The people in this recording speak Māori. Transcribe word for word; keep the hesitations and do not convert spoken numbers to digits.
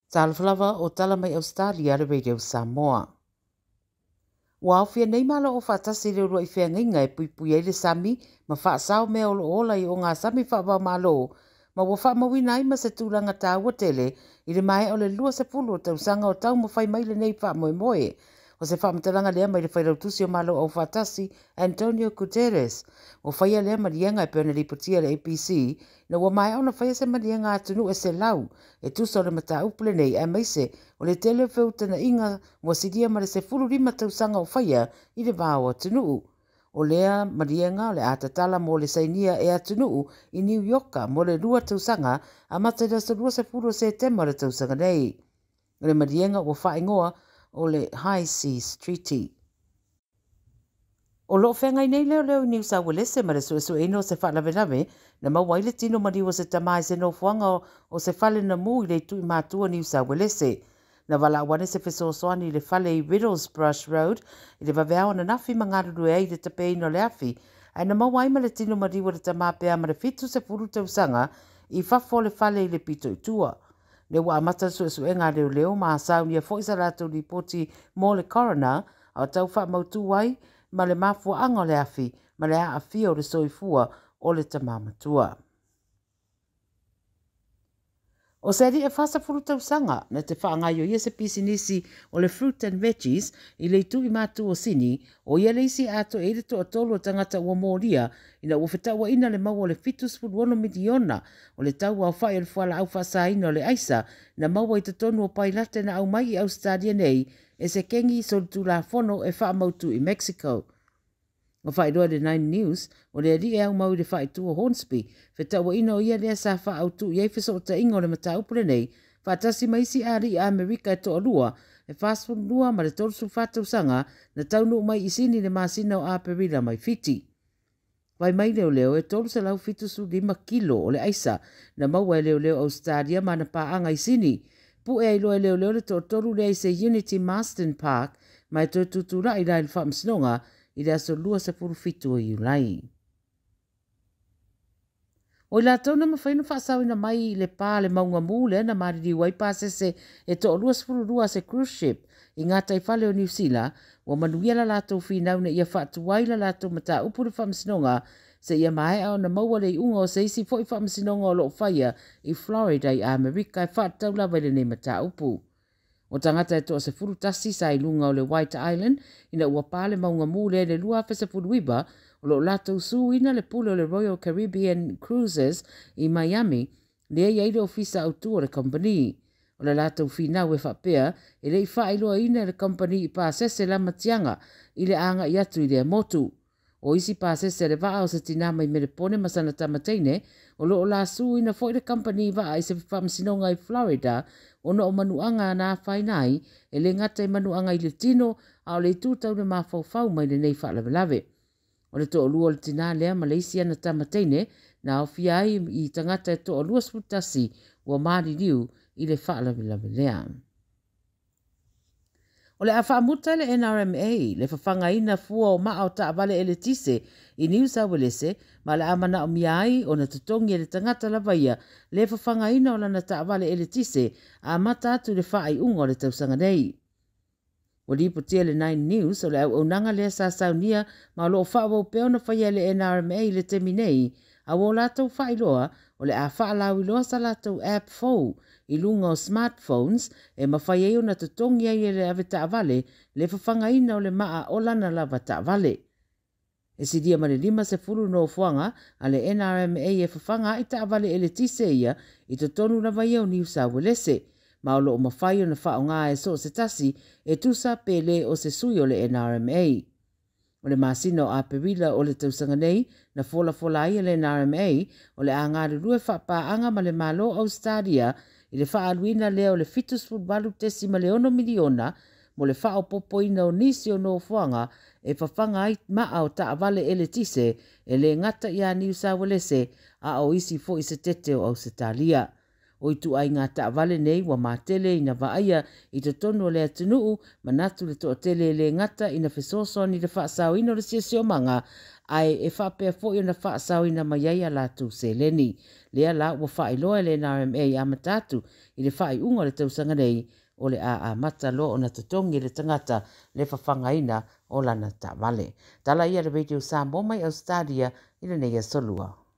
Tala Fou o tala mai Ausetalia le Radio Samoa. Wa ofia nei malo o fatasi le roi fea nginga e pui pui e le sami, ma wha sao mea o ola i o ngā sami wha wā malo, ma wa wha mawina i ma se tūranga tā watele, i le mai o le lua se pulu o tausanga o tau ma whai mai le nei wha moe moe, o se wha matalanga lea mai le whai rautusi o malo o fatasi Antonio Guterres, o whaia lea marienga e peona ripotia le A P C, na wa mai ona whaia se marienga atunu e se lau, e tuso le mata upule nei e maise, o le tele feutana inga wa sidia ma le se fulu rima tausanga o whaia i le vāo atunu. O lea marienga o le atatala mo le sainia e atunu i New Yorka mo le lua tausanga a matera sa lua se fulu se tema le tausanga nei. O le marienga o whaingoa o le High Seas Treaty. O lo whengai nei leo leo New South Wales ma le sue sue ino se whalavelave na mawaile tino mariwa se tamai se no fuanga o se whale na mu i le tui mātua New South Wales. Na wala wane se wheso soani le whale i Riddles Brush Road i le waweao na nafi mangaru e i le tape ino le afi. Ai na mawai ma le tino mariwa le tamapea ma le fitu se furu tausanga i whafo le whale i le pito i tua. Le wa amata sue sue ngā leo leo ma saunia fo isa rato li poti mo le coroner au tau wha mautu wai ma le mafua anga le afi, ma le a afia o le soifua o le tamamatua. O se ri e whasa furu tausanga na te whaangaio ia se pisinisi o le fruit and veggies i le tu i mātu o sini o ia le isi ato e le to atolo o tangata ua mōria ina ua whetaua ina le mau o le fitus furuono miliona o le tau au whai o le whala au whasa ina o le aisa na mau i te tonu o pailate na au mai i Ausetalia nei e se kengi so tu la fono e wha mautu i Mexico. O whai roa le Nine News, o le ri e au mau le whai tu o Hornsby, whetaua ina o ia lea sa wha au tu i eifiso o ta inga o le mata upure nei, whatasi maisi ari a Amerika e to alua, e fast food lua ma le tolsu whatau sanga na taunu mai i sini le masina o a perila mai fiti. Wai mai leo leo e tolu se lau fitusu lima kilo o le aisa, na maua e leo leo Ausetalia ma na paanga i sini, pu e ilo e leo leo le to tolu le se Unity Marston Park, mai to tutura i lai le whamsinonga, i le aso lua se puru fitu o iulai. O i la tau na mawhaina whaasau ina mai i le pā le maunga mūle na mariri wai pāsese e to lua se puru lua se cruise ship i ngā taifale o New Zealand, wa manuia la lātou whinau na ia whaatu wai la lātou mata upuri whamsinonga se ia mai au na maua le unga o se isi fo i whamsinonga o loo whaia i Florida i Amerika e whaatau la wele nei mata upu. O tangata e toa se furu tasi sa i lunga o le White Island, ina ua pāle maunga mūle le lua fe se furu iba, o lo lato su ina le pule o le Royal Caribbean Cruises i Miami, le ia ide ofisa au tu o le company. O le lato whina we whapea, e le i wha iloa ina le company i pāsese la matianga, i le anga i atu i le motu. O isi pāsese le waa o se tinama i mere pone masana tamateine, o lo o la su ina fo i le company waa i se whamsinonga i Florida, ono o manuanga na whainai, e le ngata i manuanga i le tino, a o le tūtau le mawhauwhau mai le nei whaalawelawe. O le to o lua le tina lea Malaysia na tamateine, na o fiai i tangata e to o lua sputasi, ua maari liu i le whaalawelawe lea. O le awhaamuta le N R M A, le whawhanga ina fua o maa o taawale e le tise i New South Wales, ma le amana o miai o na tutongi e le tangata lawaia, le whawhanga ina o lana taawale e le tise, a mata atu le whaai unga o le tausanga nei. O li potia le Nine News, o le au unanga le sa saunia, ma lo whaawau peo na whaia le N R M A le temi nei, a wo lātou whailoa, o le a whaalau iloa sa lātou app Fou, i lunga o smartphones, e mawhai eo na tutongi ai e le ave taawale, le whawhanga ina o le maa o lana lava taawale. E si dia mare lima se furu no fuanga, a le N R M A e whawhanga i taawale e le tise ia, i to tonu lava ia o New South Wales, ma o lo o mawhai o na whao ngā e so se tasi, e tusa pele o se sui o le N R M A. O le masina o a perila o le tausanga nei, na fola fola ai le N R M A, o le angare rue whapaanga ma le malo Ausetalia, i le whaaluina leo le fitus futbalu tesima le ono miliona, mo le whao popoina o nisi o no fuanga, e whawhanga ai maa o taawale e le tise, e le ngata i a New South Wales, a o isi fo i se tete o Ausetalia. O i tu ai ngā ta vale nei wa mā tele ina vaaya i te tonu o le atunuu manatu le toa tele le ngata ina fesoso ni le whaasau ino le siasio manga ai e whapea fo i na whaasau ina maiaia la tu se leni. Lea la ua whai loa le N R M A a matatu i le whai unga le tausanga nei o le a a mata lo o na tutongi le tangata le whawhanga ina o lana ta vale. Tala ia le Radio Samoa mai Ausetalia i le neia solua.